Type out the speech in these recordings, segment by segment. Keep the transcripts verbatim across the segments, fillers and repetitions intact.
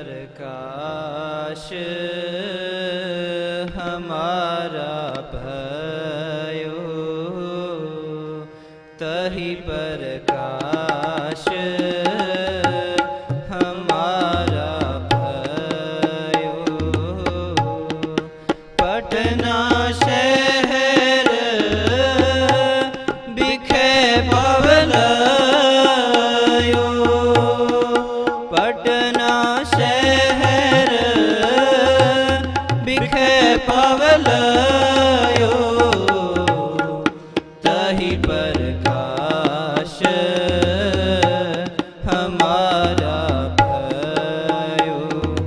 प्रकाश हमारा भयो, तहि प्रकाश हमारा भयो। पटना शहर बिखे पवलयो, पटना शहर बिखे पवलयो, तहि प्रकाश हमारा भयो,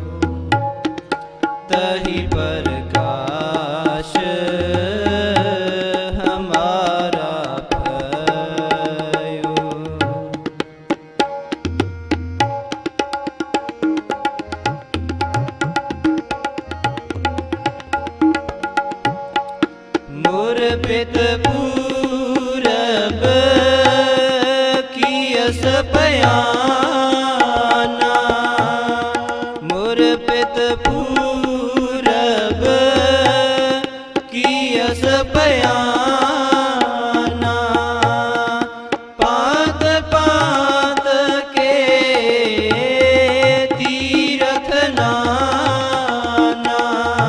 तहि प्रकाश हमारा भयो। मोर पित पूरब कियस पयाना, मोर पित पूरब कियस पयाना, पात पात के तीरथ नाना,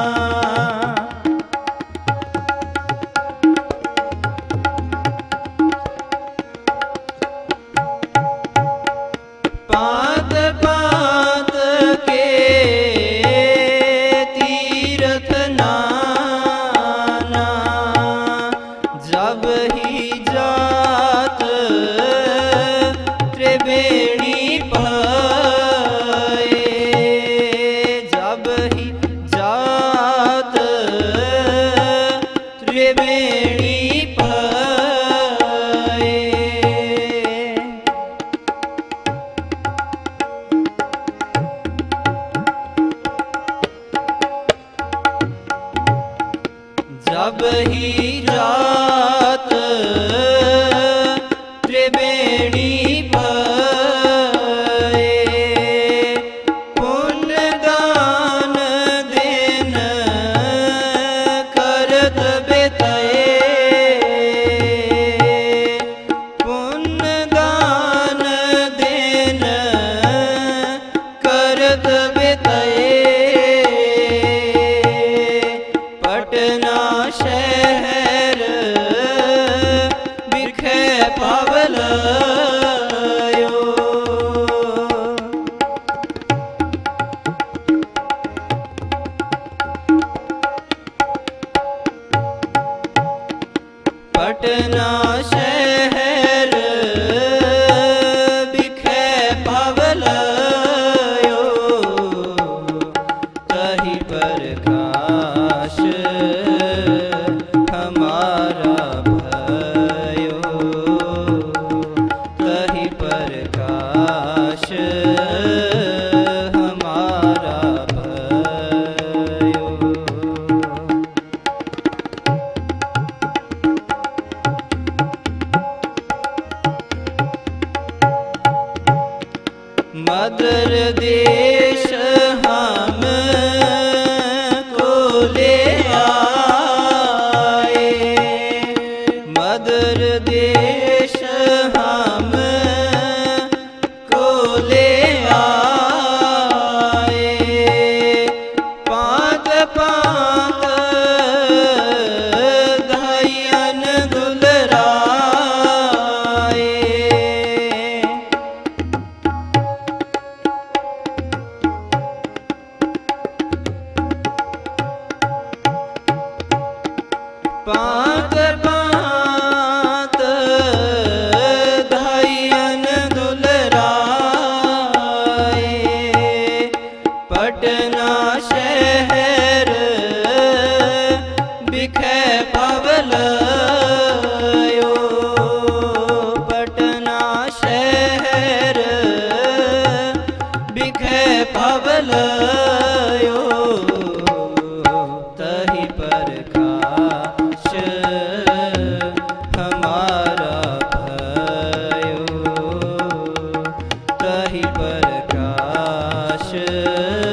पात पात के तीरथ नाना, जब ही जात त्रिवेणी पाए, जब ही जात त्रिवेणी पाए। जब ही जात त्रिवेणी पाए, पुण्य दान दिन करत बिताए, पुण्य दान दिन करत बिताए। पटना शहर बिखे पवलयो, पटना शहर बिखे पवलयो, तहि प्रकाश हमारा भयो, तहि प्रकाश हमारा भयो। मदर देश हम को ले आए, मदर देश हम को ले आए, पात पात धैयन दुलराए, पात पात धैयन दुलराए। पटना शहर बिखे पवलयो, पटना शहर बिखे पवलयो, तहि प्रकाश हमारा भयो, तहि प्रकाश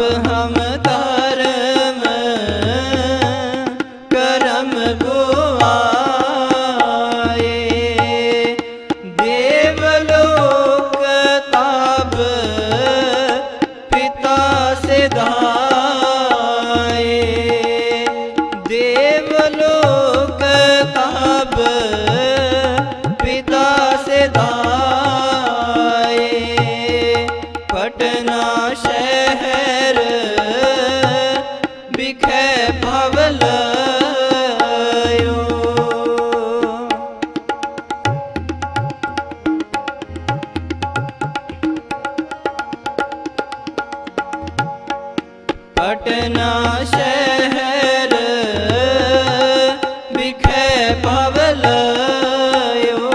हम धर्म करम गुआए, देवलोक ताब पिता से धाए, देवलोक ताब पिता से धाए। पटना शहर बिखे भवलयो, पटना शहर बिखे भवलयो,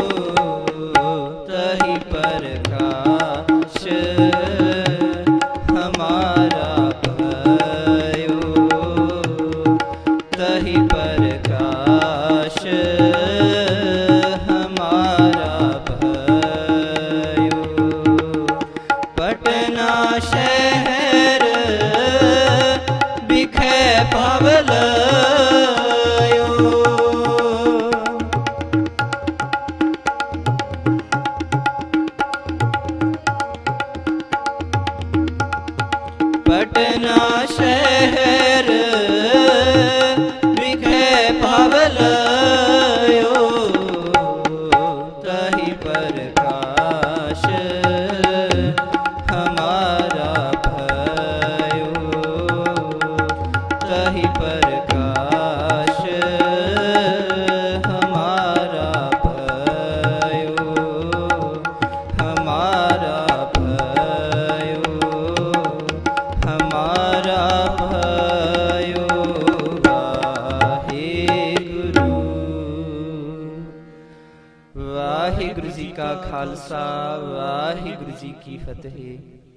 तही प्रकाश हमारा भयो, तही प्रकाश हमारा भयो। पटना शहर बिखे भवलयो, पटना शहर बिखे भवलयो, तही प्रकाश हमारा भयो, तही प्रकाश हमारा भयो, हमारा भयो, हमारा भयो। वाहिगुरु वाहिगुरु जी का खालसा, वाहिगुरु जी की फतेह।